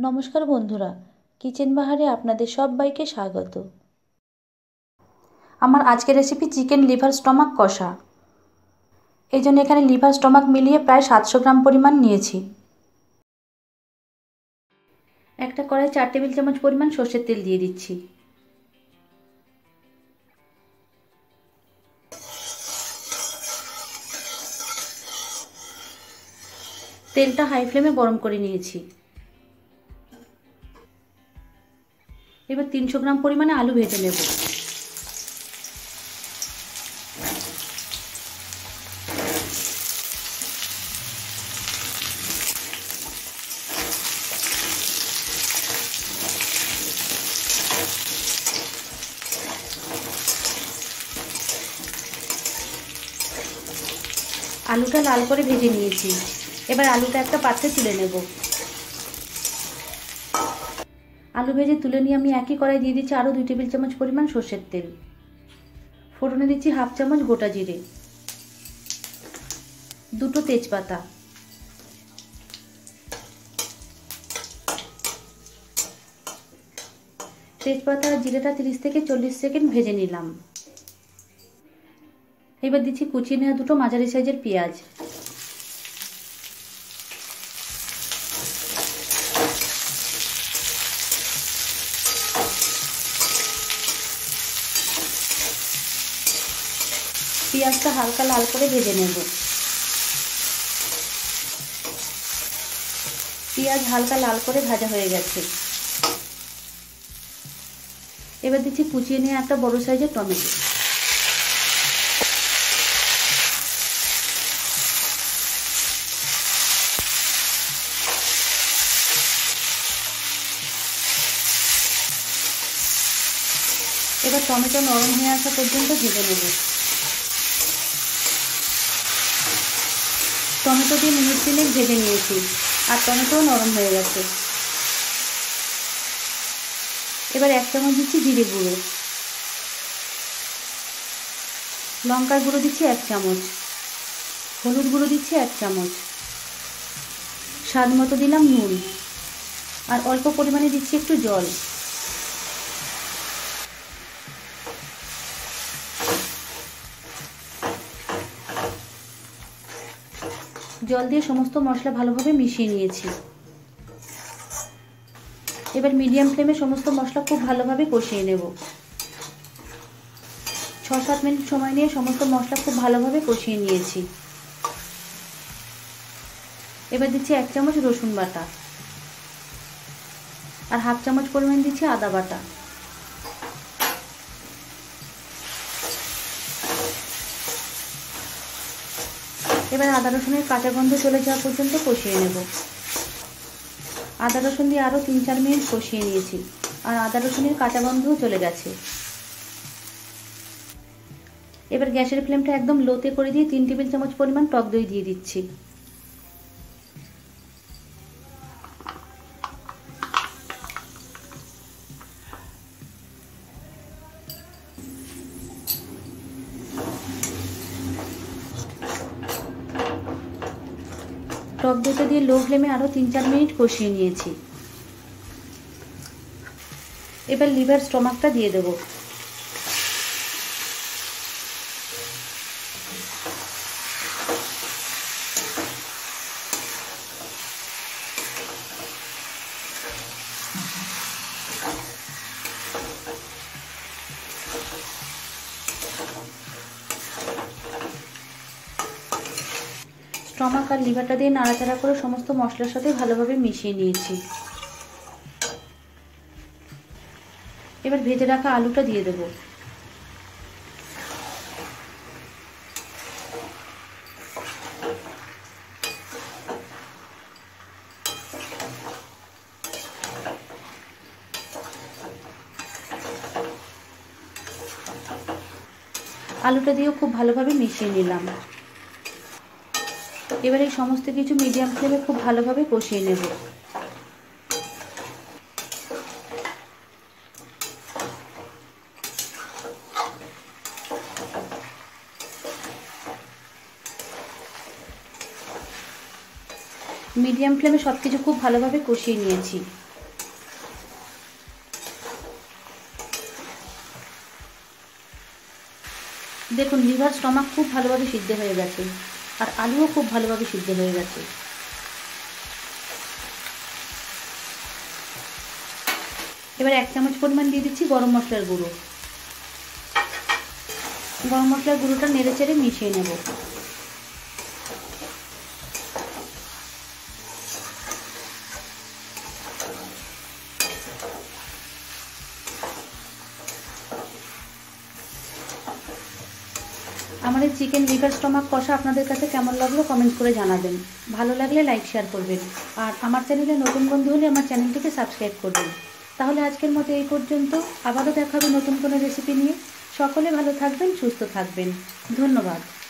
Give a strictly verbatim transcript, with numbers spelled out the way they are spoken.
নমস্কার বন্ধুরা, কিচেন বাহারে আপনাদের সবাইকে স্বাগত। আমার আজকের রেসিপি চিকেন লিভার স্টমাক কষা। এই জন্য এখানে লিভার স্টমাক মিলিয়ে প্রায় সাতশো গ্রাম পরিমাণ নিয়েছি। একটা কড়াই চার টেবিল চামচ পরিমাণ সর্ষের তেল দিয়ে দিচ্ছি। তেলটা হাই ফ্লেমে গরম করে নিয়েছি। এবার তিনশো গ্রাম পরিমাণে আলু ভেজে নেব। আলুটা লাল করে ভেজে নিয়েছি। এবার আলুটা একটা পাত্রে তুলে নেব। আলু ভেজে তুলে নিয়ে আমি একই কড়াই দিয়ে দিচ্ছি আরও দুই টেবিল চামচ পরিমাণ সর্ষের তেল। ফোড়নে দিচ্ছি হাফ চামচ গোটা জিরে, দুটো তেজপাতা, তেজপাতা আর জিরেটা তিরিশ থেকে চল্লিশ সেকেন্ড ভেজে নিলাম। এবার দিচ্ছি কুচিয়ে নেওয়া দুটো মাঝারি সাইজের পেঁয়াজ। পেঁয়াজটা হালকা লাল করে ভেজে নেব। পেঁয়াজ হালকা লাল করে ভাজা হয়ে গেছে। এবার দিচ্ছি কুচিয়ে নিয়ে একটা বড় সাইজের টমেটো। এবার টমেটো নরম হয়ে আসা পর্যন্ত ভেজে নেব। টমেটো দিয়ে মিনিট তিনেক ভেজে নিয়েছি আর টমেটোও নরম হয়ে গেছে। এবার এক চামচ দিচ্ছি জিরে গুঁড়ো, লঙ্কার গুঁড়ো দিচ্ছি এক চামচ, হলুদ গুঁড়ো দিচ্ছি এক চামচ, স্বাদ মতো দিলাম নুন আর অল্প পরিমাণে দিচ্ছি একটু জল। জল দিয়ে সমস্ত মশলা ভালোভাবে মিশিয়ে নিয়েছি। এবার মিডিয়াম ফ্লেমে সমস্ত মশলা খুব ভালোভাবে কষিয়ে নেব। ছ সাত মিনিট সময় নিয়ে সমস্ত মশলা খুব ভালোভাবে কষিয়ে নিয়েছি। এবার দিচ্ছি এক চামচ রসুন বাটা আর হাফ চামচ পরিমাণ দিচ্ছি আদা বাটা। এবার আদা রসুনের কাঁচা গন্ধ চলে যাওয়া পর্যন্ত কষিয়ে নেব। আদা রসুন দিয়ে আরও তিন চার মিনিট কষিয়ে নিয়েছি আর আদা রসুনের কাঁচা গন্ধও চলে গেছে। এবার গ্যাসের ফ্লেমটা একদম লোতে করে দিয়ে তিন টেবিল চামচ পরিমাণ টক দই দিয়ে দিচ্ছি। টক দইটা দিয়ে লো ফ্লেমে আরও তিন চার মিনিট কষিয়ে নিয়েছি। এবার লিভার স্টমাকটা দিয়ে দেব। স্টমাক আর লিভারটা দিয়ে নাড়াচাড়া করে সমস্ত মশলার সাথে ভালোভাবে মিশিয়ে নিয়েছি। এবার ভেজে রাখা আলুটা দিয়ে দেব। আলুটা দিয়েও খুব ভালোভাবে মিশিয়ে নিলাম। এবার এই সমস্ত কিছু মিডিয়াম ফ্লেমে খুব ভালোভাবে কষিয়ে নেব। মিডিয়াম ফ্লেমে সব কিছু খুব ভালোভাবে কষিয়ে নিয়েছি। দেখুন লিভার স্টমাক খুব ভালোভাবে সিদ্ধ হয়ে গেছে, আর আলুও খুব ভালোভাবে সিদ্ধ হয়ে গেছে। এবার এক চামচ পরিমাণ দিয়ে দিচ্ছি গরম মশলার গুঁড়ো। গরম মশলার গুঁড়োটা নেড়ে চেড়ে মিশিয়ে নেব। আমার এই চিকেন লিভার স্টমাক কষা আপনাদের কাছে কেমন লাগলো কমেন্ট করে জানাবেন। ভালো লাগলে লাইক শেয়ার করবেন, আর আমার চ্যানেলে নতুন বন্ধু হলে আমার চ্যানেলটিকে সাবস্ক্রাইব করবেন। তাহলে আজকের মতো এই পর্যন্ত, আবারও দেখা হবে নতুন কোনো রেসিপি নিয়ে। সকলে ভালো থাকবেন, সুস্থ থাকবেন। ধন্যবাদ।